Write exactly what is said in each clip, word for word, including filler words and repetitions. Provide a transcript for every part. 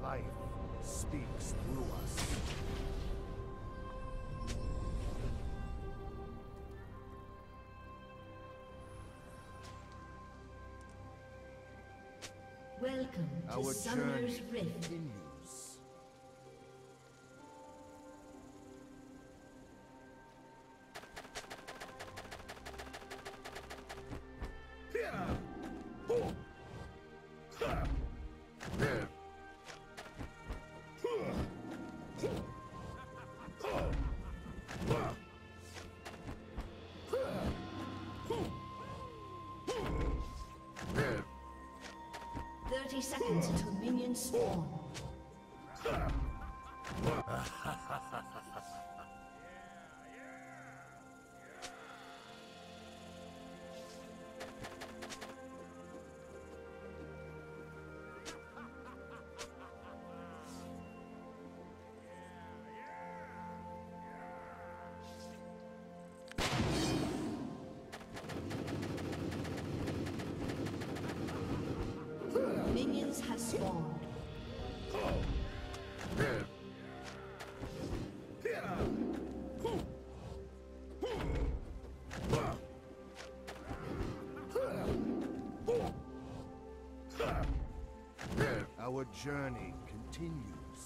Life speaks through us. Welcome to Our Summoner's journey Rift. continues. Thirty seconds until minions spawn. Minions have spawned. Our journey continues.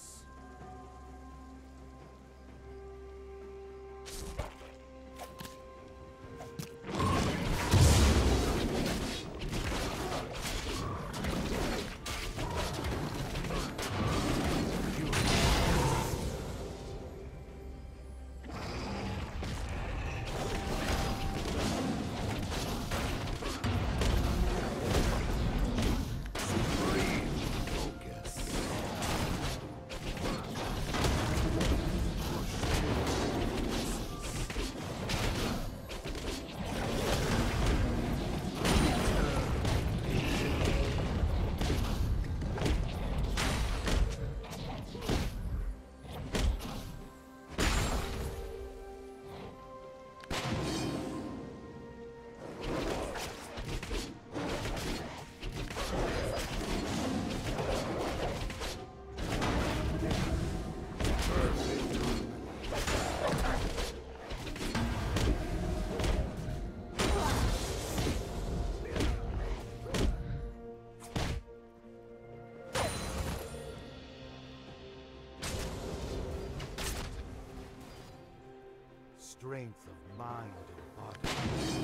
Strength of mind and body.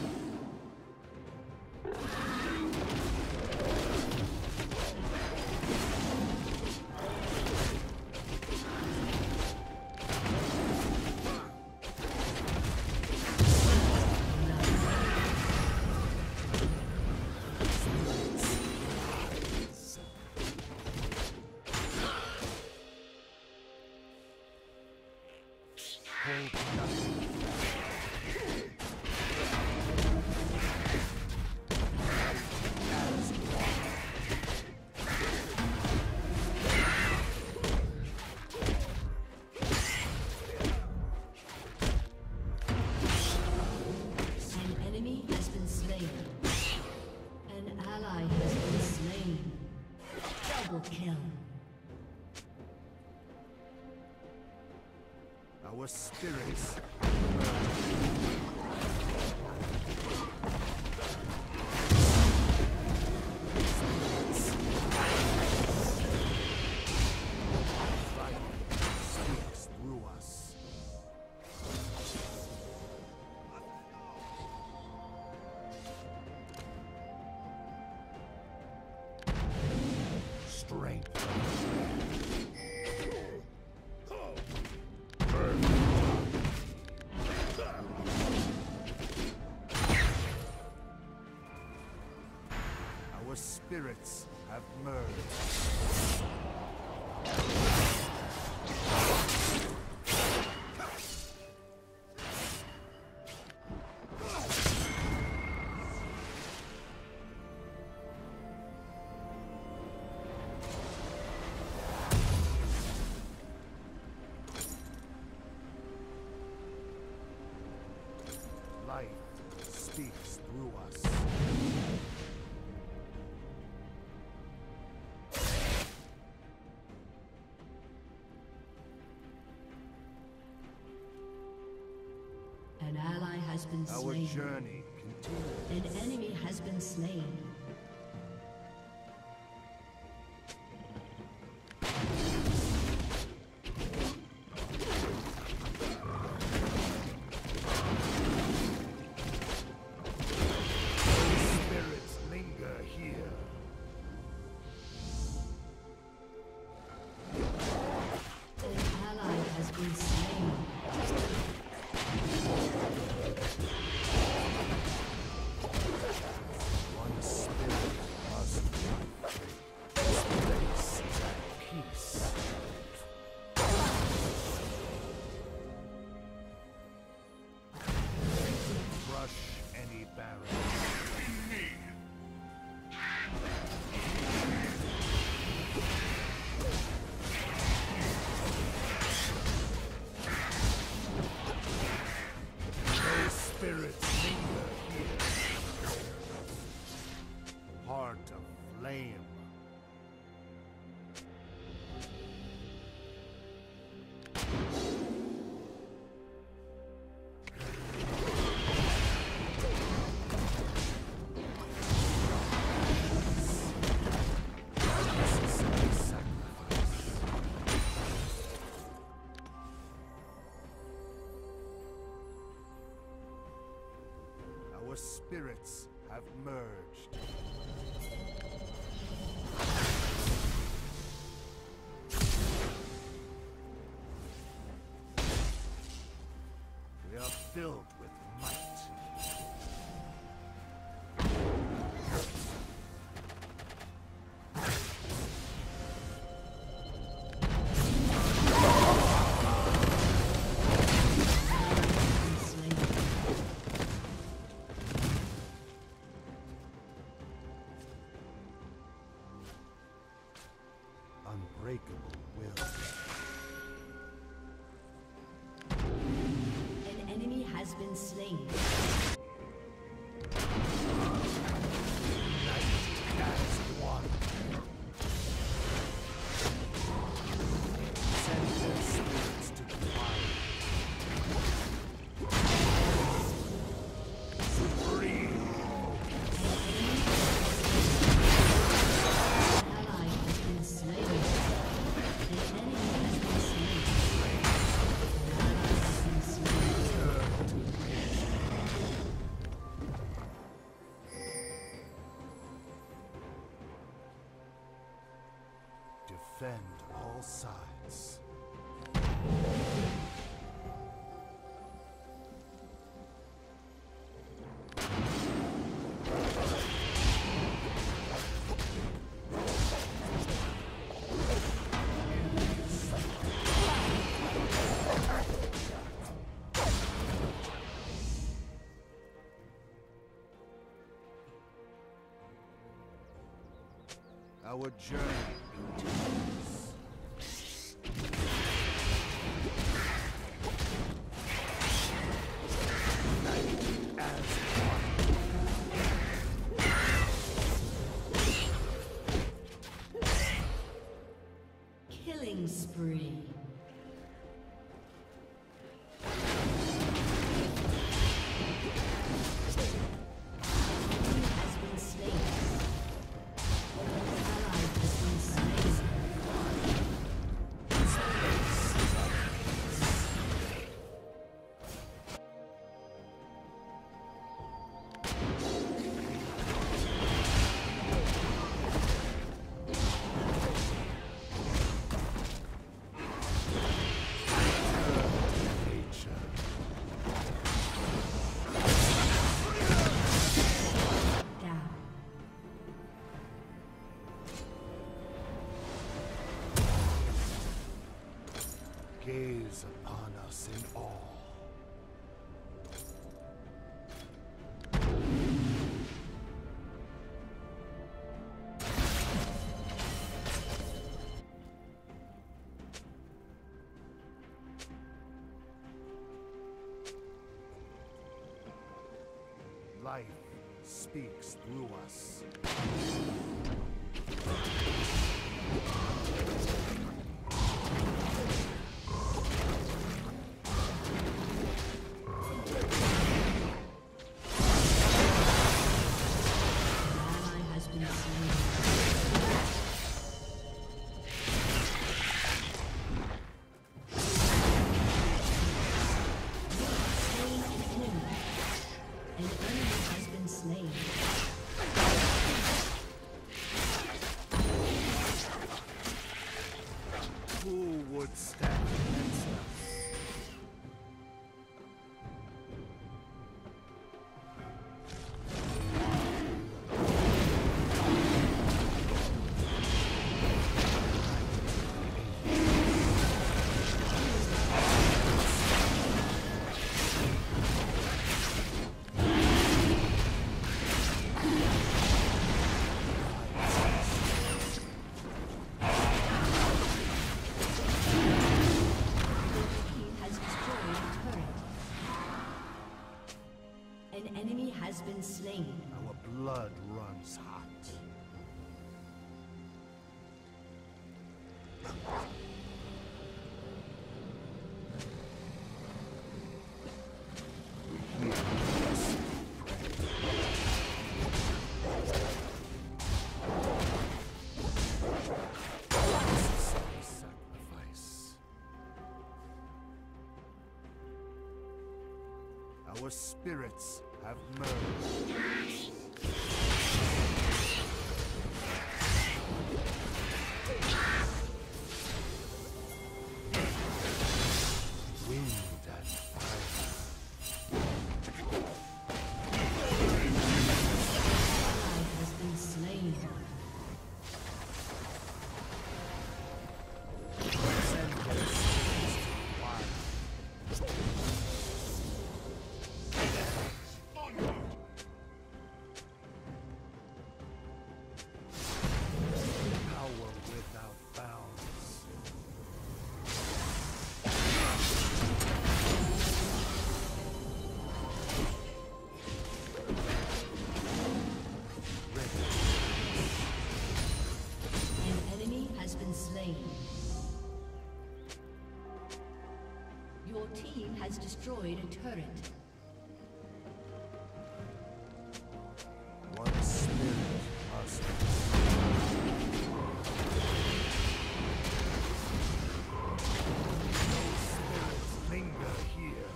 Hold nothing. Our spirits speaks through us. Strength. Our spirits have merged. Life speaks through us. been Our slain. journey continues. An enemy has been slain. Spirits linger here. An ally has been slain. One spirit must live. This place is at peace. Crush any barrier. No spirits linger here. Heart of flame. Necessary sacrifice. Our spirits have merged. We are filled with might. Slain. Unbreakable will. An enemy has been slain. United as one. Send their spirits to the fire. Supreme. An ally has been slain. An enemy has been slain. An ally has been slain. Defend all sides. Our journey continues. United as Killing spree. Enemy has been slain. Ally has been slain. nature. Down. Gaze upon us in awe. Life speaks through us. would stand against us. Has been slain. Our blood runs hot. We hear us necessary sacrifice. Our spirits have merged. Wind and fire. Ally has been slain. Send their spirits to fire. Power without bounds. An enemy has been slain. Your team has destroyed a turret. One spirit must no spirits linger here.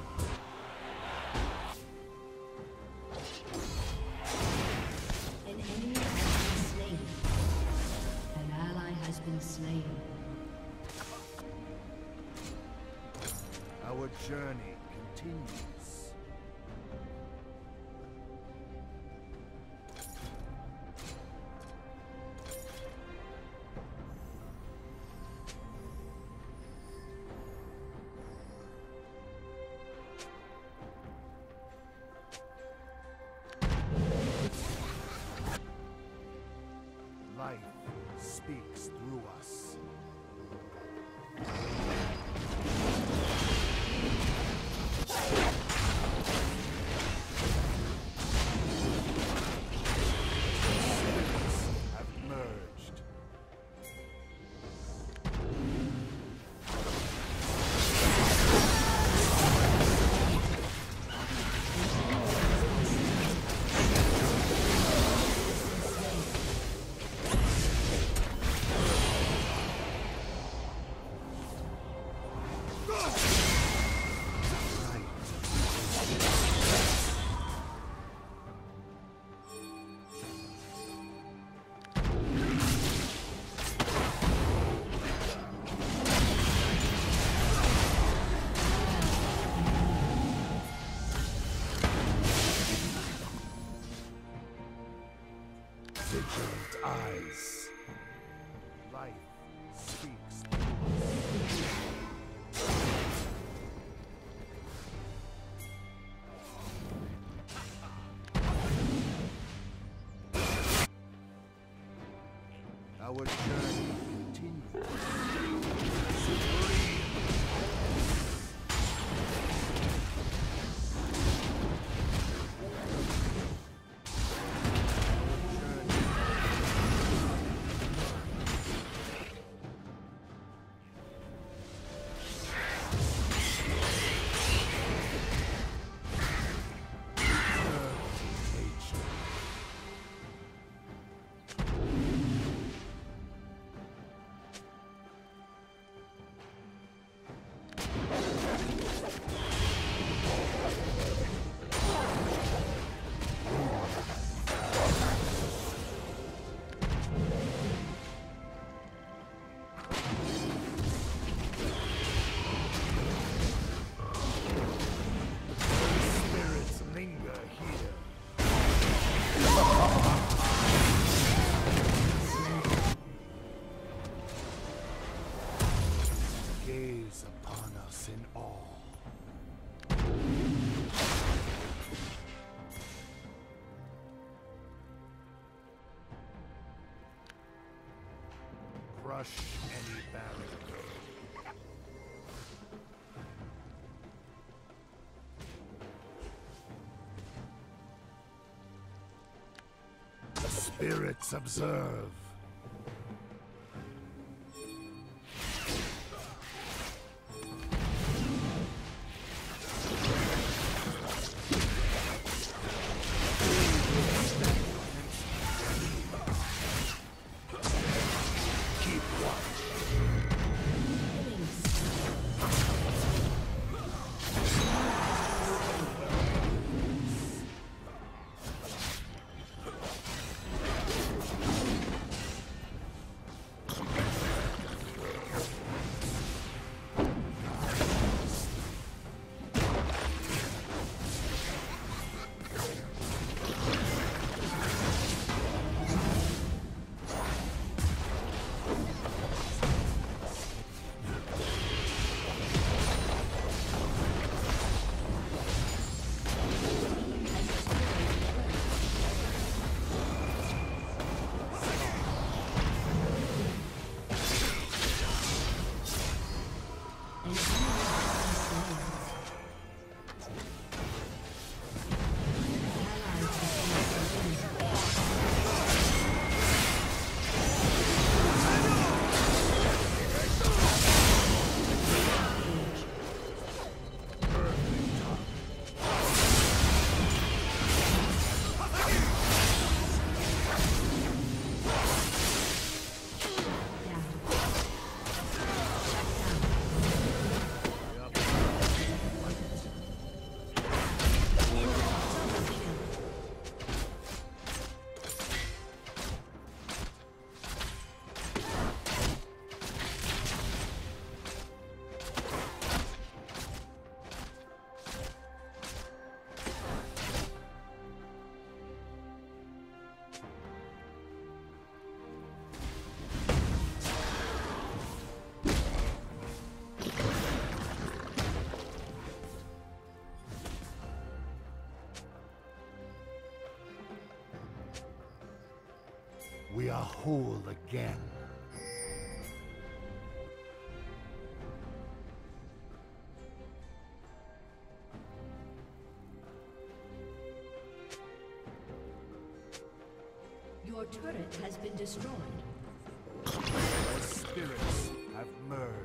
An enemy has been slain. An ally has been slain. Our journey continues. Life speaks through us. Spirits have merged. Vigilant eyes. Life speaks through us. Our journey continues. Supreme. gaze upon us in awe. Crush any barrier. The spirits observe. We are whole again. Your turret has been destroyed. Our spirits have merged.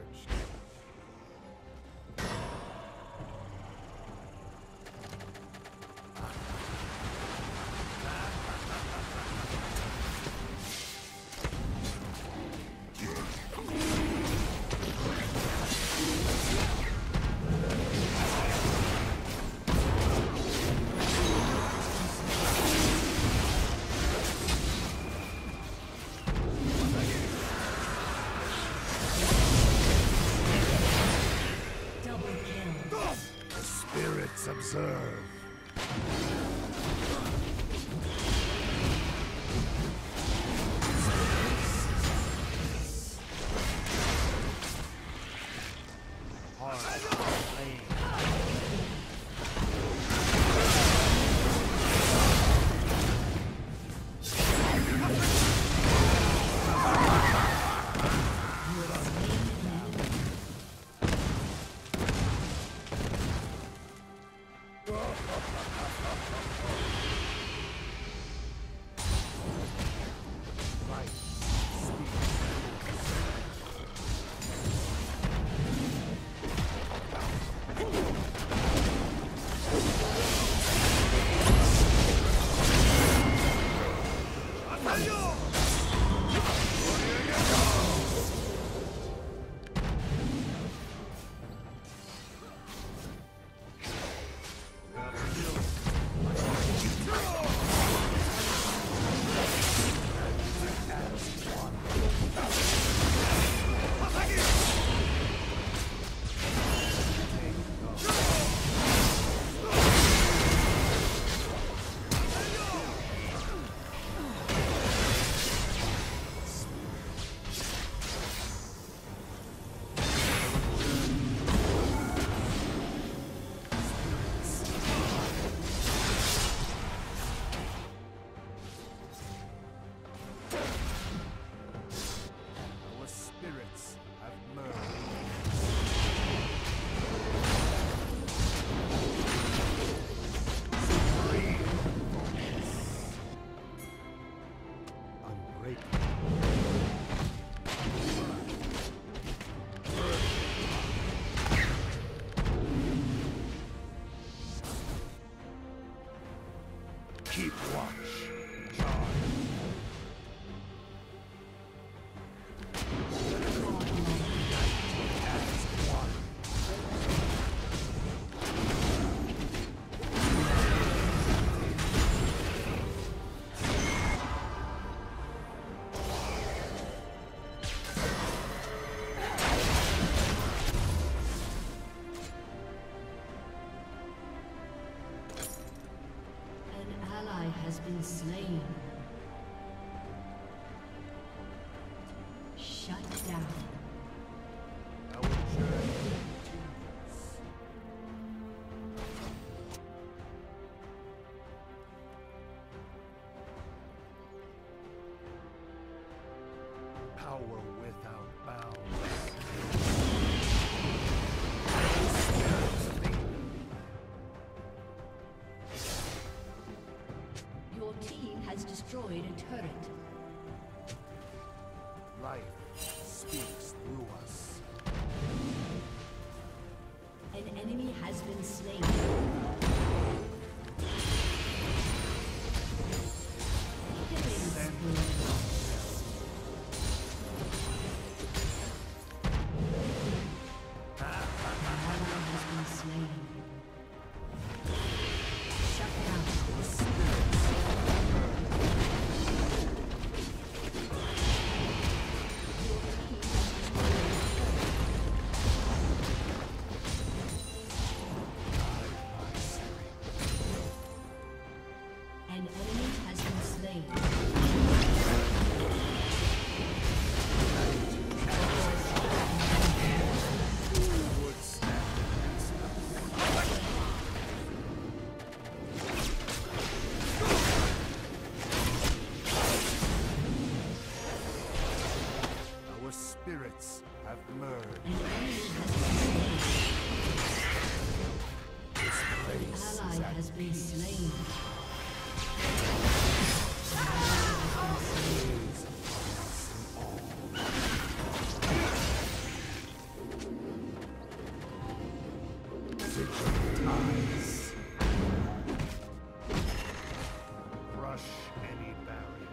Observe. Keep watch. Charge. Has been slain. Shut down. Our journey continues. Power without bounds. Your team has destroyed a turret. Life speaks through us. An enemy has been slain. Killing spree. An ally has been slain. Shut down. An enemy has been slain. Would stand against us. Our spirits have merged. An enemy has been slain. This place An is ally at has been peace. slain. Praise upon us all. Vigilant eyes. Crush any barrier.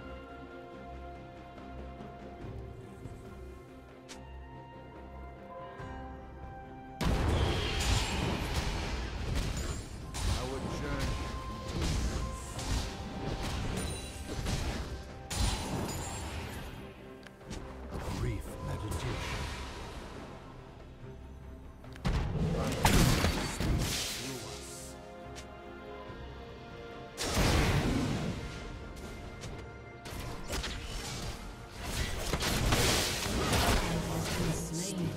Our journey continues. A brief meditation. Life speaks through us. Has been slain.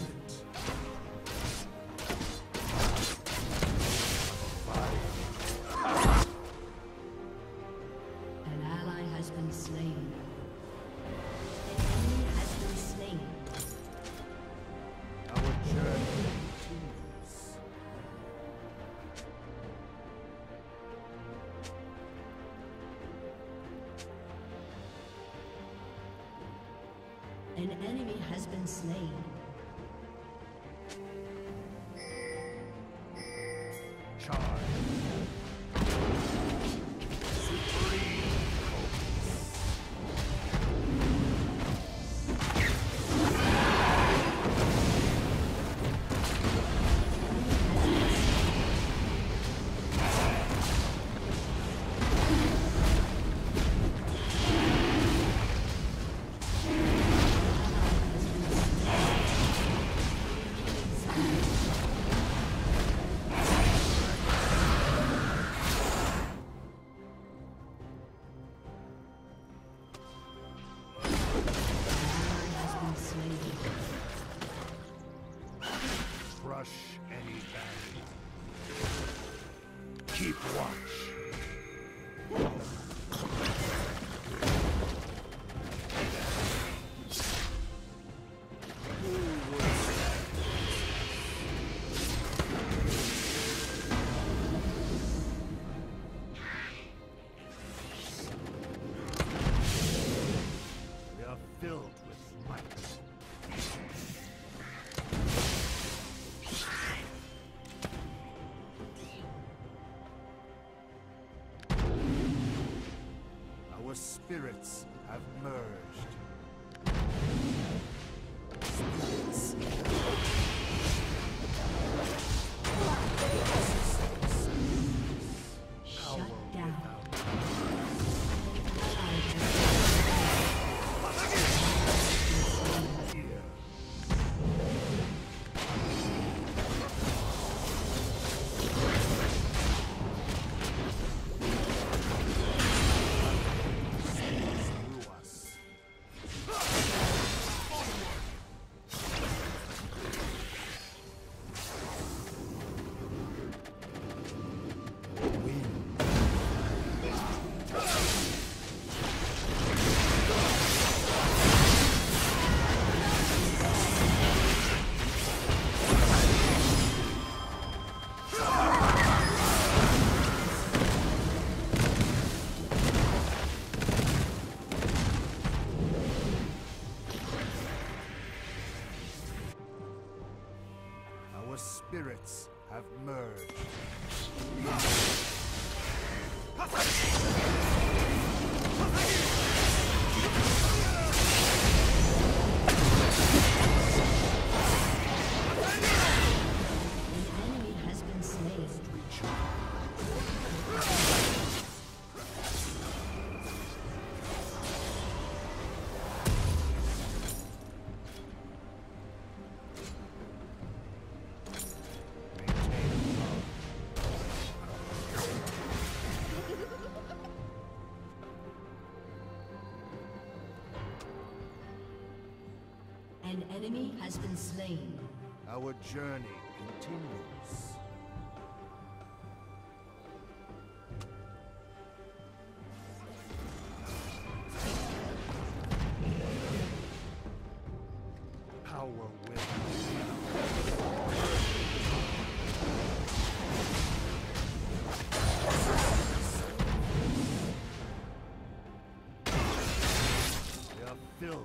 An ally has been slain. An enemy has been slain. Our journey continues. An enemy has been slain. Charge. Supreme focus. Crush any barrier. Keep watch. Who would stand? We are filled with light. spirits have merged. Spirits. Shut down. Spirits have merged. An enemy has been slain. An enemy has been slain. Our journey continues. Power will. They are filled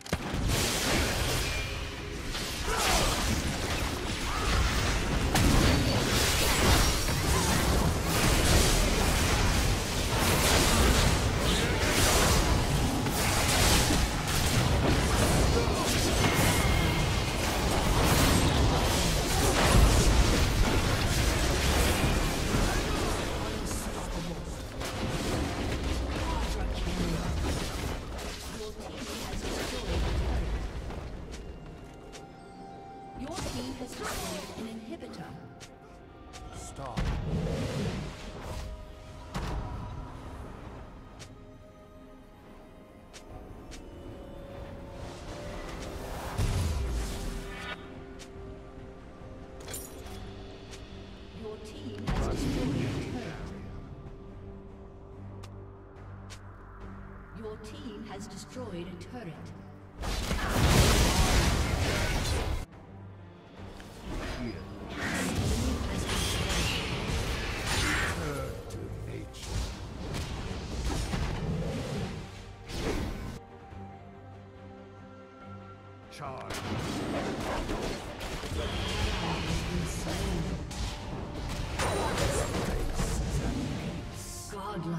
stop. Your team has destroyed a turret. Your team has destroyed a turret. Charge. Godlike.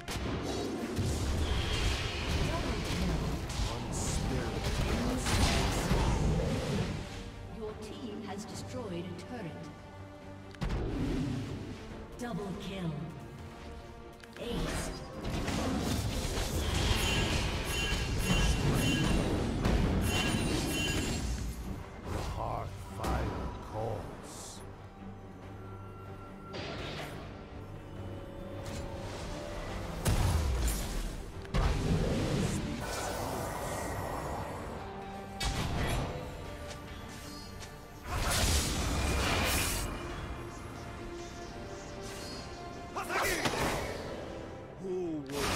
One spirit. Your team has destroyed a turret. Double kill. Ace. The heart fire calls. Who will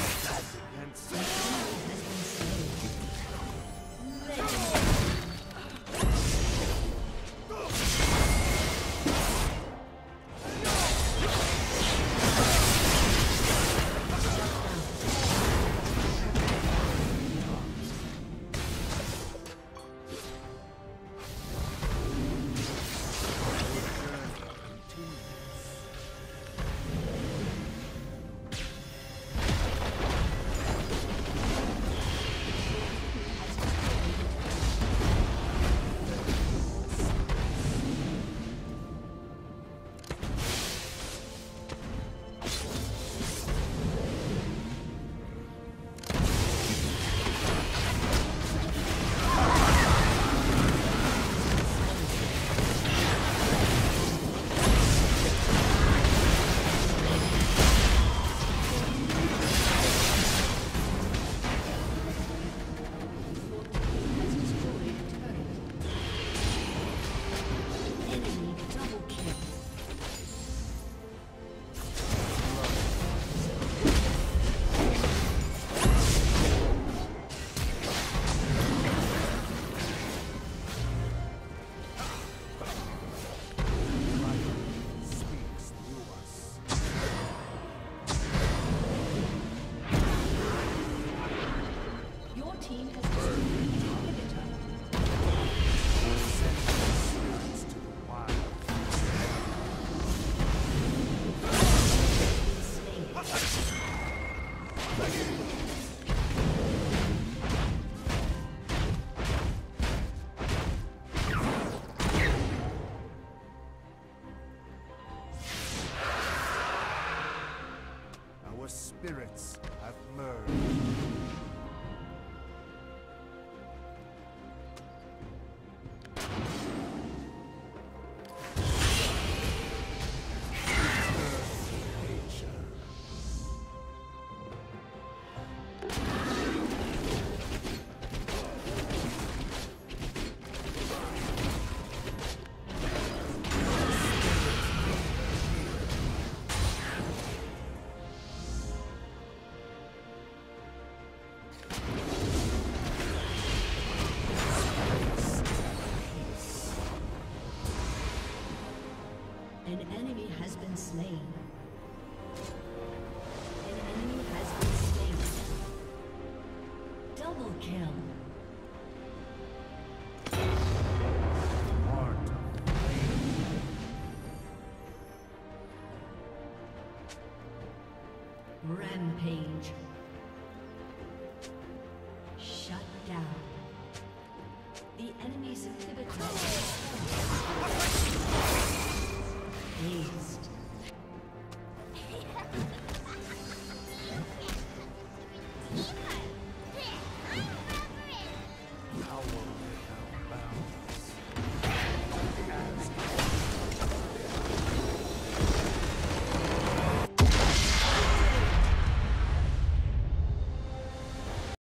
spirits have merged. An enemy has been slain. An enemy has been slain. Double kill. Heart of flame. Rampage.